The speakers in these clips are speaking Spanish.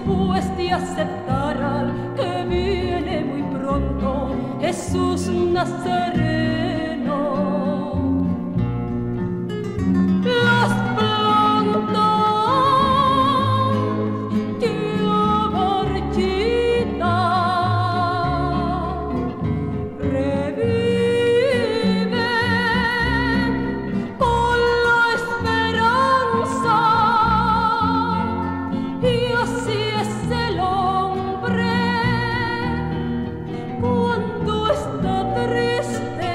después de aceptar al que viene muy pronto, Jesús Nazareno. Las plantas ya marchitas reviven con la esperanza, y así es el hombre cuando está triste.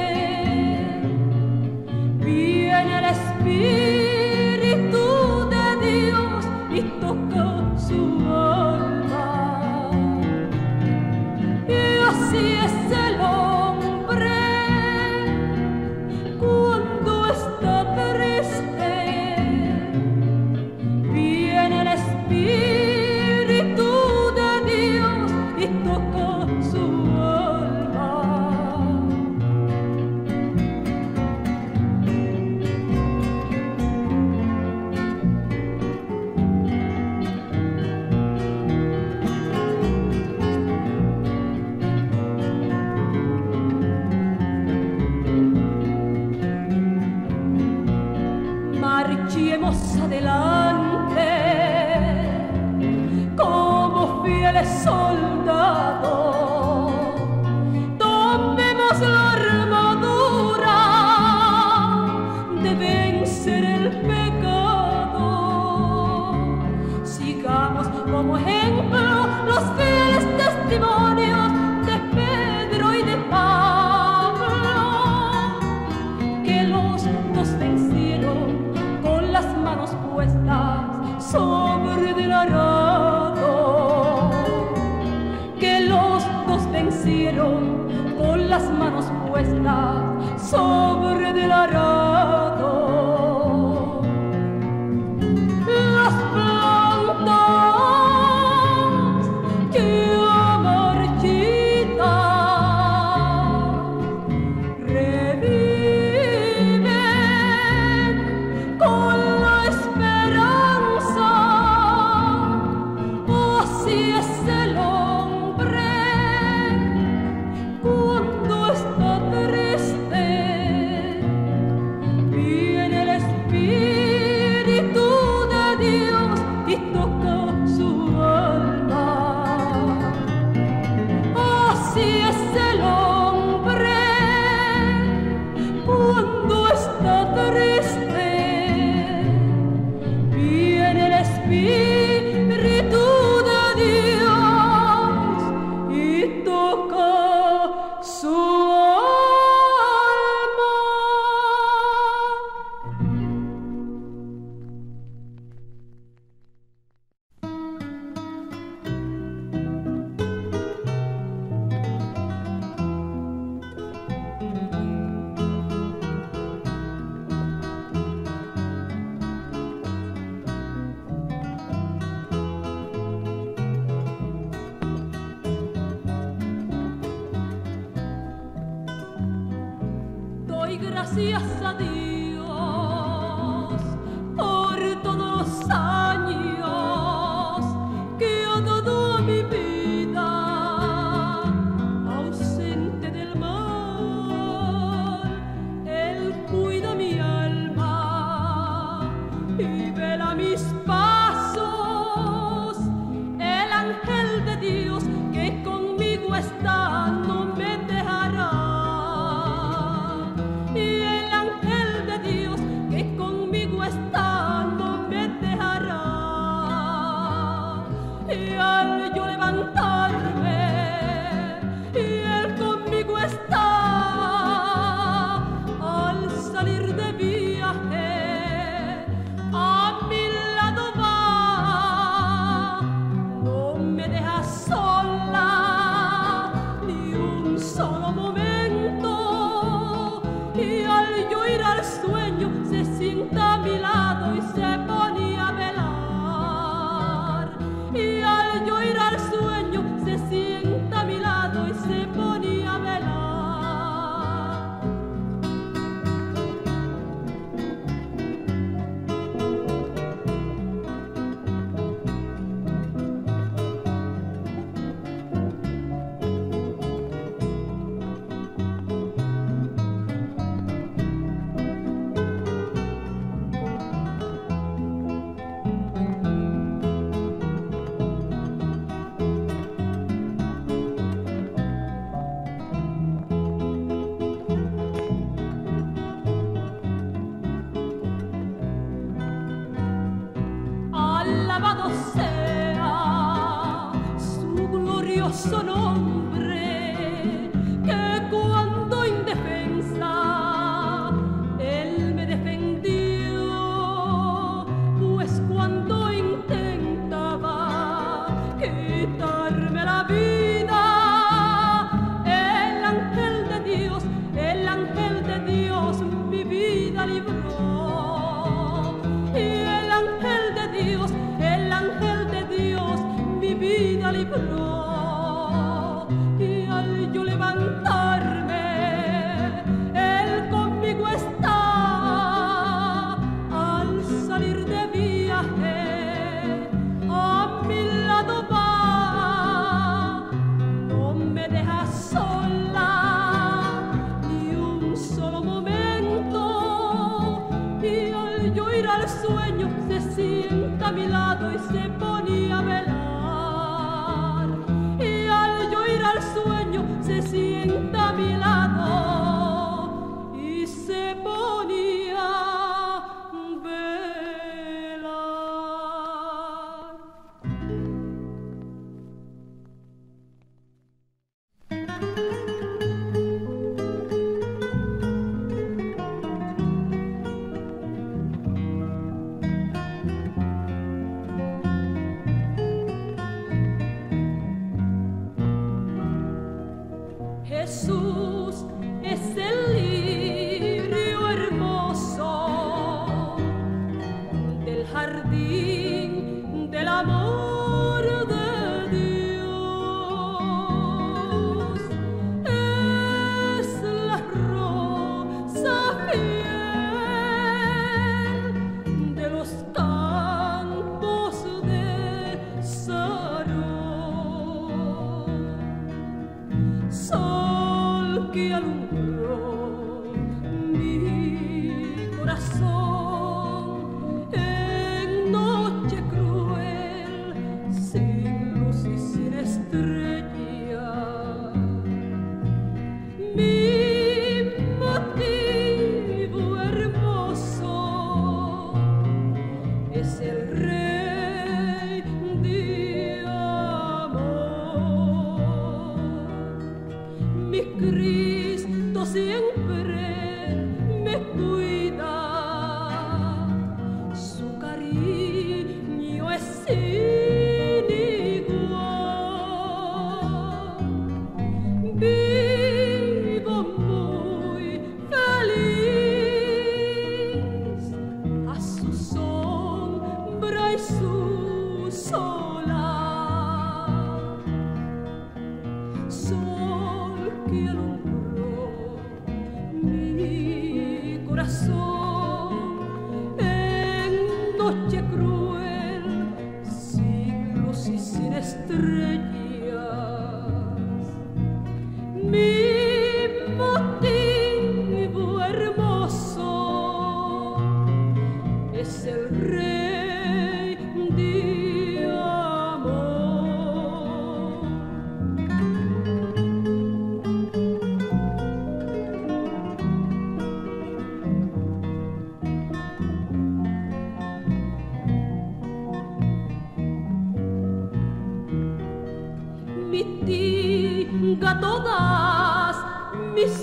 Viene el Espíritu de Dios y toca su alma, y así es el hombre cuando está triste. Viene el Espíritu de Dios y toca su alma. Marchemos adelante como fieles soldados, tomemos la armadura de vencer el pecado. Sigamos como ejemplo los fieles testimonios de Pedro y de Pablo, que los dos vencieron con las manos puestas sobre el arado, que los dos vencieron con las manos puestas sobre el arado. Las plantas ya marchitas reviven con la esperanza, así es el hombre cuando está triste. Viene el Espíritu de Dios y toca su alma, así es el hombre cuando está triste. Viene el Espíritu de Dios y toca su alma. Doy gracias a Dios por todos los años que ha dado a mi vida, ausente del mal. Él cuida mi alma y vela mis pasos. El ángel de Dios que conmigo está no me dejará, y el ángel glorioso nombre, que cuando indefensa él me defendió, pues cuando intentaba quitarme la vida, el ángel de Dios mi vida libró. Y el ángel de Dios mi vida libró. Y al yo levantarme, él conmigo está. Al salir de viaje, a mi lado va. No me deja sola ni un solo momento. Y al yo ir al sueño, se sienta a mi lado y se ponía a velar. Y al yo ir al sueño, se sienta a mi lado y se ponía a velar. Jesús es el lirio hermoso del jardín del amor de Dios. Es la rosa fiel de los campos de Sarón. Sol que alumbró mi corazón en noche cruel, sin luz y sin estrella. Mi motivo hermoso es el Rey de amor. Mi Cristo siempre me cuida, su cariño es sin igual. Vivo muy feliz a su sombra y su solar. Sol que alumbró mi corazón en noche cruel, sin luz y sin estrellas. Mi motivo hermoso es el Rey de amor. Mitiga todas mis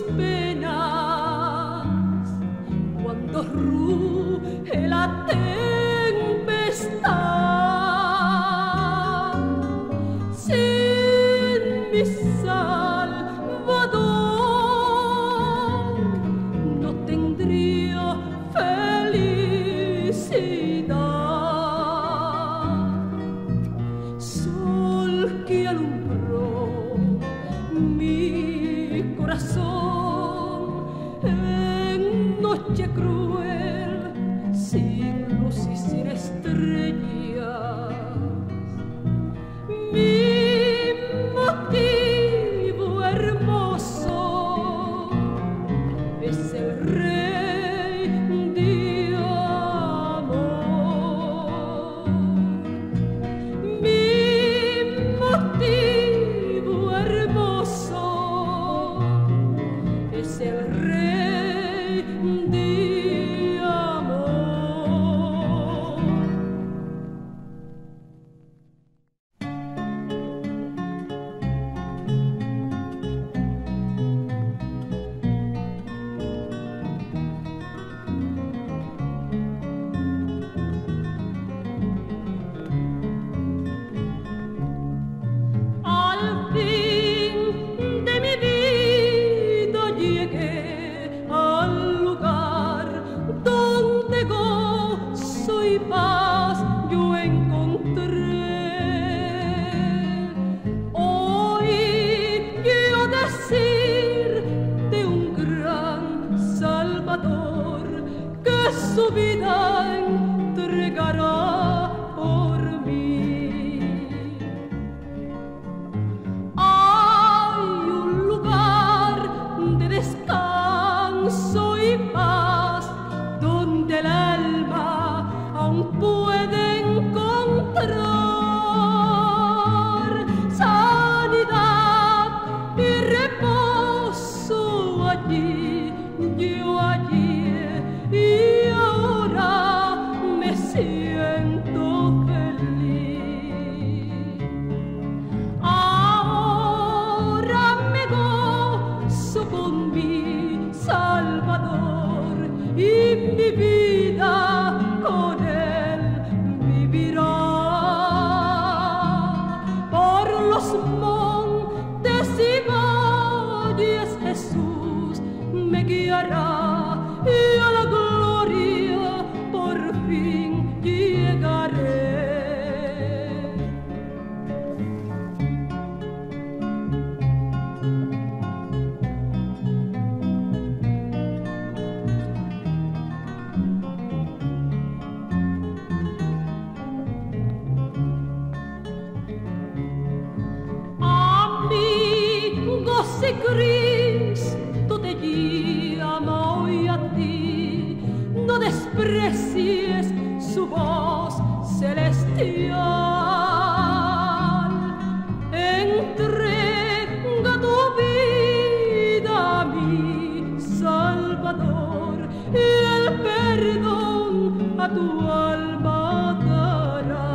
penas cuando ruge la tempestad. Sin mi Salvador no tendría felicidad. Sol que alumbró mi corazón en noche cruel, si Cristo te llama hoy a ti, no desprecies su voz celestial. Entrega tu vida a mi Salvador y el perdón a tu alma dará.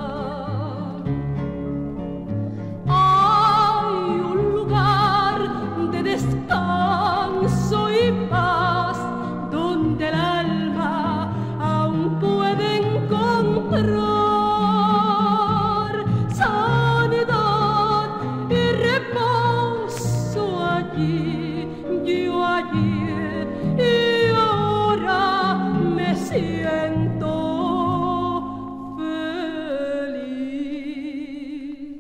Hay un lugar de descanso y paz donde el alma aún puede encontrar sanidad y reposo allí. Yo ayer y ahora me siento feliz.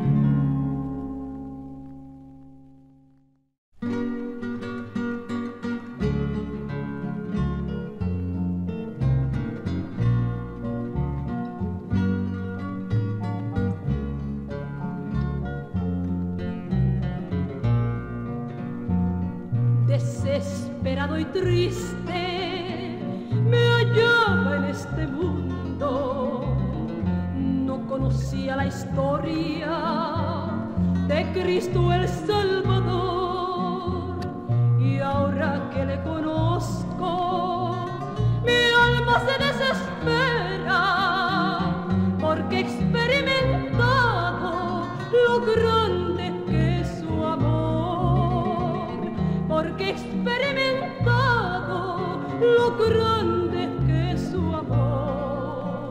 Desesperado y triste me hallaba en este mundo, no conocía la historia de Cristo el Salvador, y ahora que le conozco mi alma se desespera, porque he experimentado lo grande que es su amor, porque he experimentado lo grande que es su amor.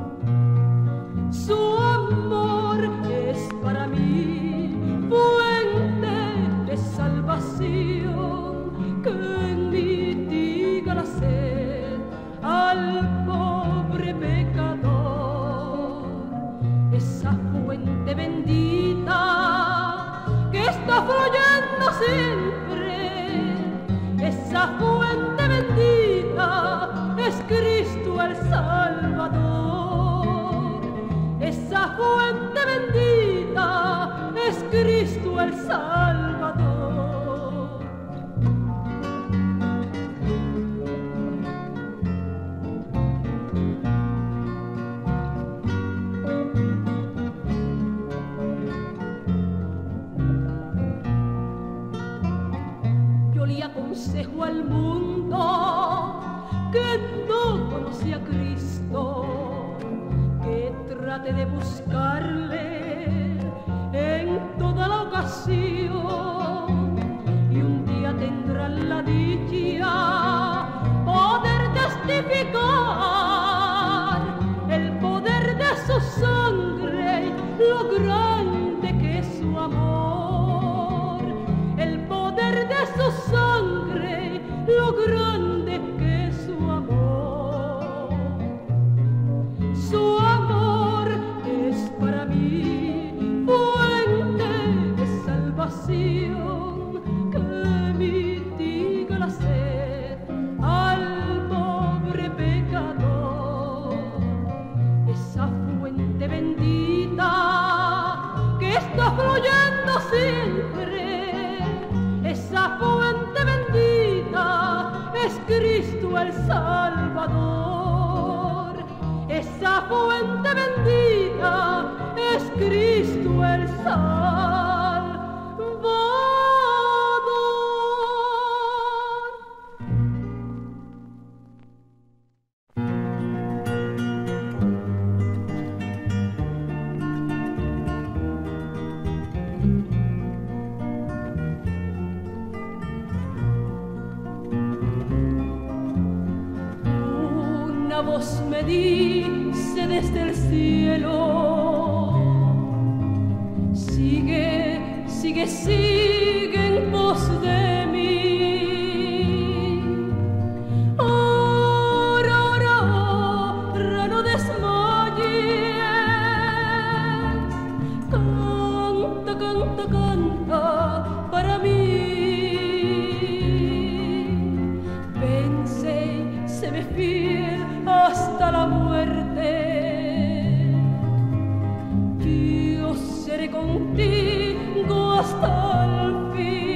Su amor es para mí fuente de salvación, que mitiga la sed al pobre pecador. Esa fuente bendita que está fluyendo siempre, esa fuente bendita es Cristo el Salvador. Esa fuente bendita es Cristo el Salvador. Yo le aconsejo al mundo que no conocía a Cristo, que trate de buscarle en toda la ocasión, y un día tendrán la dicha poder testificar el poder de su sangre, lo grande que es su amor, el poder de su sangre, lo grande que es su amor. Su amor es para mí fuente de salvación, que mitiga la sed al pobre pecador. Esa fuente bendita que está fluyendo siempre, esa fuente bendita es Cristo el Salvador. Esa fuente bendita es Cristo el Salvador. Una voz me dice desde el cielo: sigue, sigue, sigue en pos de mí. Ora, ora, ora, no desmayes. Canta, canta, canta para mí. Vence, se me fiel hasta la muerte. Yo seré contigo hasta el fin.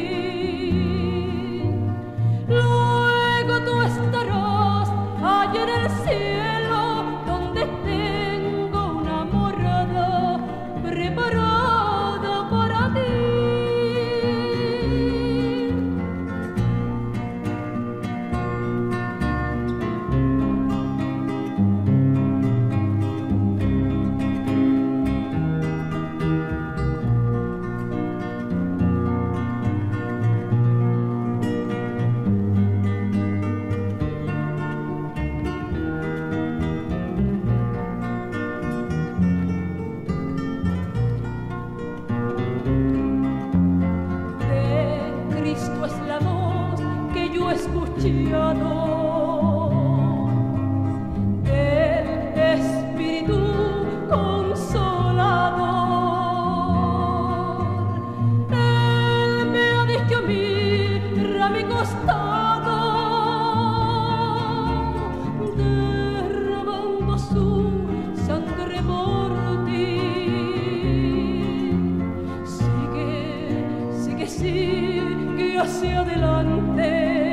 hacia adelante.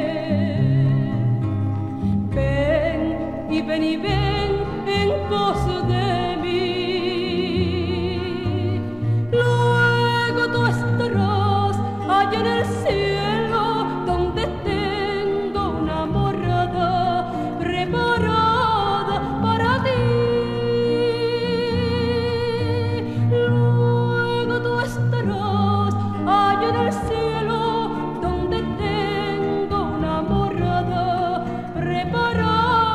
Ven y ven en pos de mí. Luego tú estarás allá en el cielo, donde tengo una morada preparada para ti. Luego tú estarás allá en el cielo, donde tengo una morada preparada.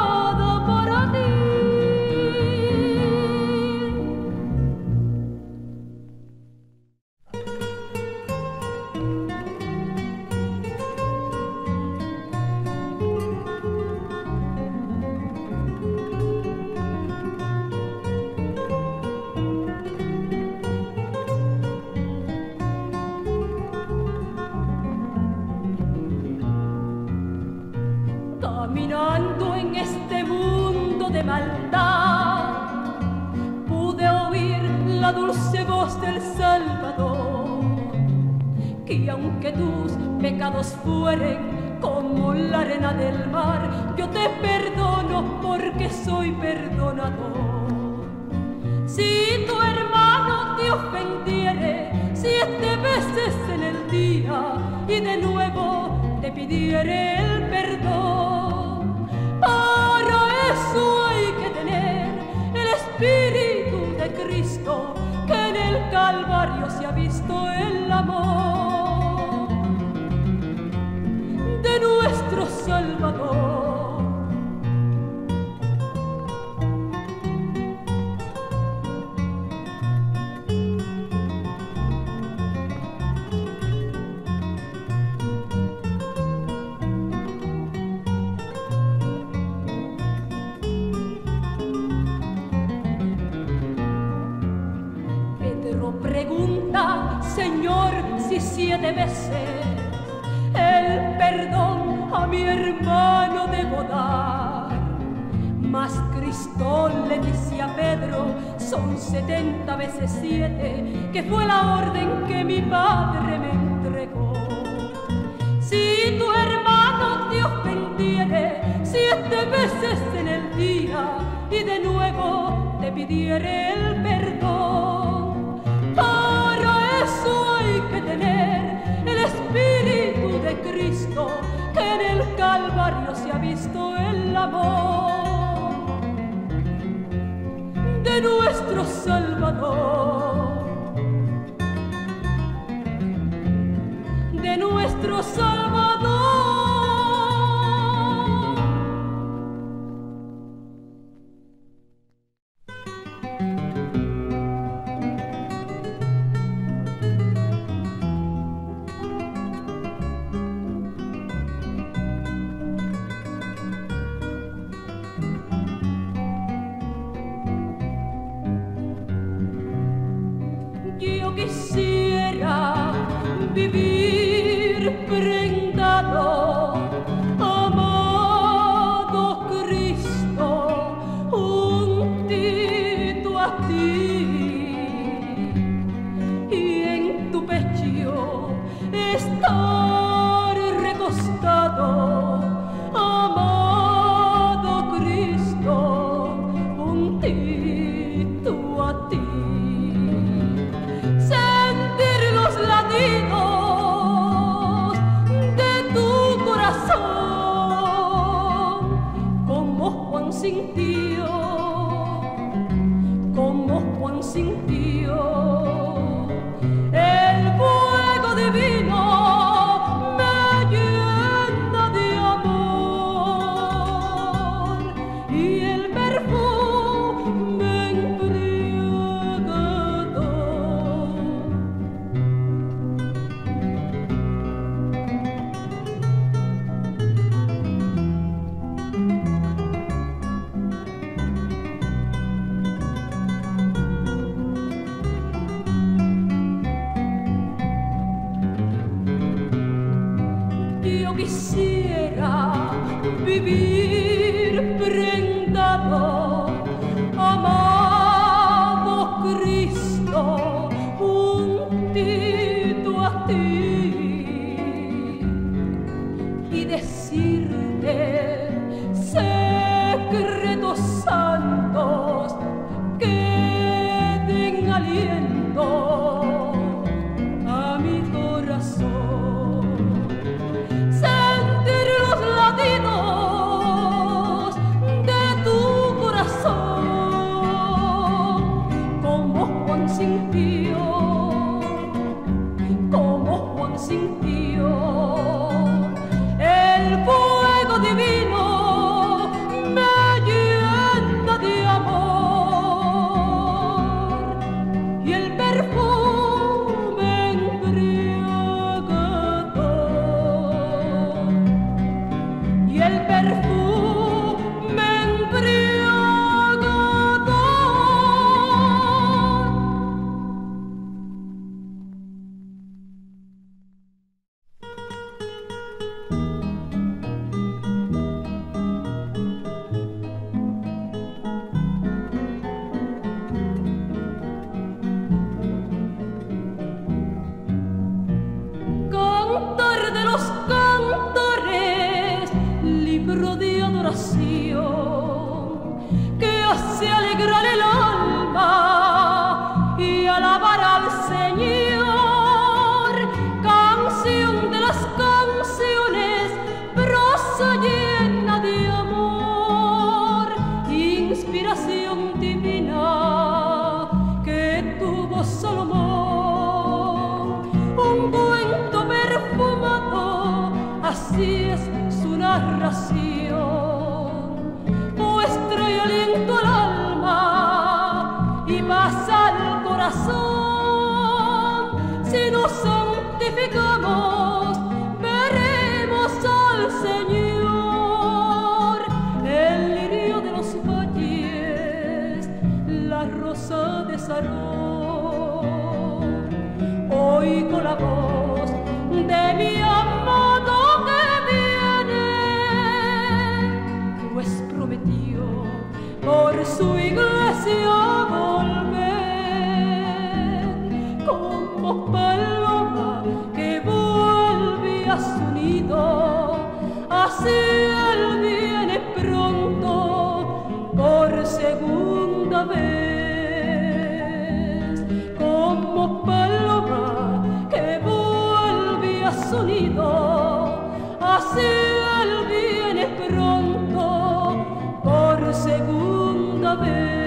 Caminando en este mundo de maldad, pude oír la dulce voz del Salvador, que aunque tus pecados fueren como la arena del mar, yo te perdono porque soy perdonador. Si tu hermano te ofendiere 7 veces en el día y de nuevo te pidiere el perdón, para eso hay que tener el Espíritu de Cristo, que en el Calvario se ha visto el amor de nuestro Salvador. Pregunta, Señor, si 7 veces el perdón a mi hermano debo dar. Mas Cristo le dice a Pedro, son 70 veces 7, que fue la orden que mi Padre me entregó. Si tu hermano te ofendiere 7 veces en el día y de nuevo te pidiere el perdón, para eso hay que tener el Espíritu de Cristo, que en el Calvario se ha visto el amor de nuestro Salvador, de nuestro Salvador. Yo quisiera vivir prendado, amado Cristo, juntito a ti, y en tu pecho estar recostado, amado Cristo, juntito a ti. Sintió, como Juan sintió, el fuego divino me llena de amor y el perfume me embriaga todo. Yo quisiera vivir prendado, amado Cristo, juntito a ti, decirte secretos santos que den aliento a mi corazón. Sentir los latidos de tu corazón como Juan sintió, como Juan sintió el fuego divino me llena de amor y el perfume embriagador y el perfume embriagador. Cantar de los cantores, libro de adoración que hace alegrar el alma y alabar al Señor. Canción de las canciones, prosa llena de amor, inspiración divina que tuvo Salomón. Un cuento perfumado, así es su narración, muestra y aliento al alma y paz al corazón. Si nos santificamos, veremos al Señor, el lirio de los valles, la rosa de Sarón. Oigo la voz de mi amado que viene, pues prometió por su iglesia volver, como paloma que vuelve a su nido, así él viene pronto por segunda vez, como paloma que vuelve a su nido, así él viene pronto por segunda vez.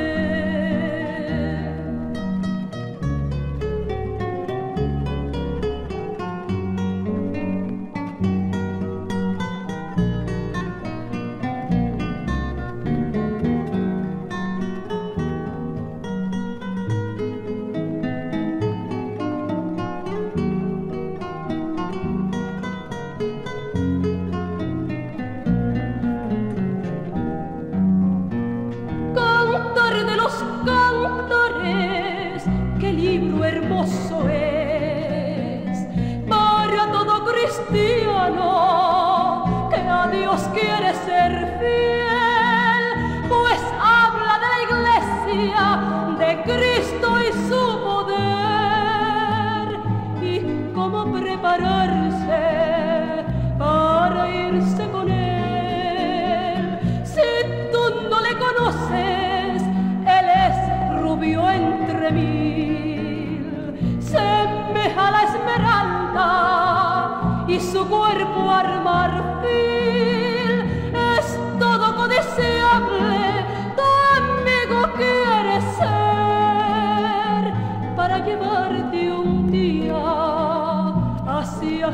Cantar de los cantores, qué libro hermoso es para todo cristiano que a Dios quiere ser fiel, pues habla de la iglesia, de Cristo y su poder, y cómo prepararse para irse con él. Si tú no le conoces, él es rubio entre mil, semeja a la esmeralda y su cuerpo al marfil. Es todo codiciable, tu amigo quiere ser, para llevarte un día hacia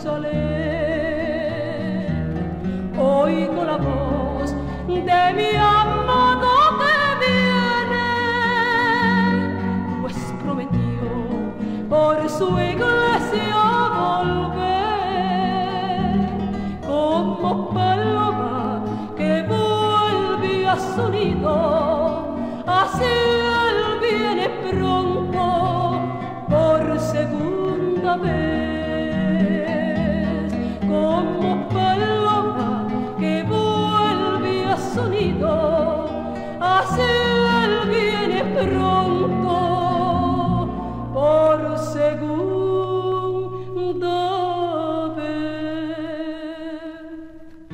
Jerusalén. Oigo la voz de mi amado que viene, pues prometió por su iglesia volver, como paloma que vuelve a su nido, así él viene pronto por segunda vez, como paloma que vuelve a su nido, así él viene pronto por segunda vez.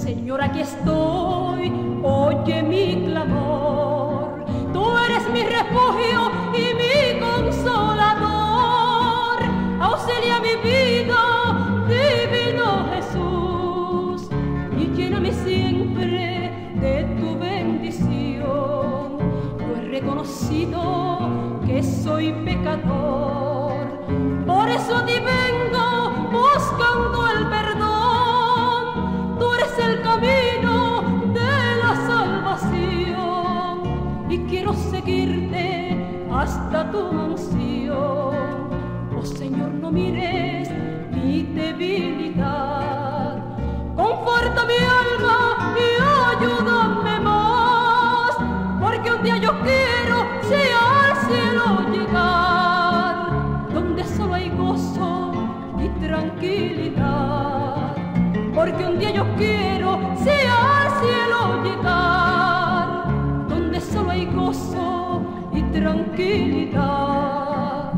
Señor, aquí estoy, oye mi clamor. Tú eres mi refugio y mi consolador. Auxilia mi vida, divino Jesús, y lléname siempre de tu bendición. Yo he reconocido que soy pecador, por eso a ti vengo buscando el perdón. Tú eres el camino de la salvación y quiero seguirte hasta tu mansión. Oh Señor, no mires mi debilidad, conforta mi alma y ayúdame más, porque un día yo quiero al cielo llegar, donde solo hay gozo y tranquilidad. Porque un día yo quiero al cielo llegar, donde solo hay gozo y tranquilidad.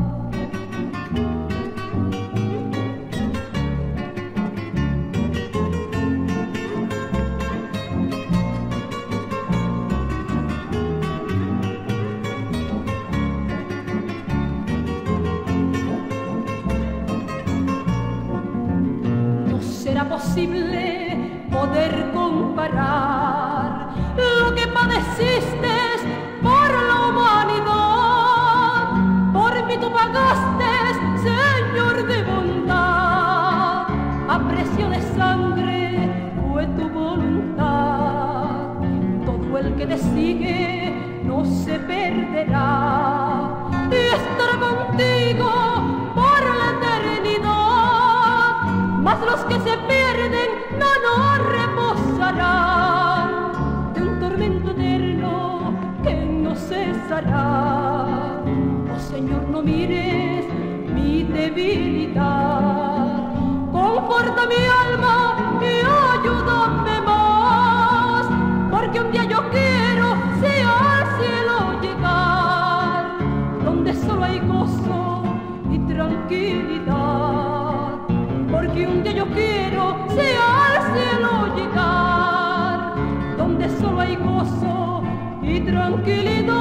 ¿Será posible poder comparar lo que padeciste por la humanidad? Por mí tú pagaste, Señor de bondad, a precio de sangre fue tu voluntad. Todo el que te sigue no se perderá y estará contigo por la eternidad. Mas los que se pierden no reposarán de un tormento eterno que no cesará. Oh Señor, no mires mi debilidad, conforta mi alma y ayúdame más, porque un día yo quiero al cielo llegar, donde solo hay gozo y tranquilidad. Porque un día yo quiero al cielo llegar, donde solo hay gozo y tranquilidad.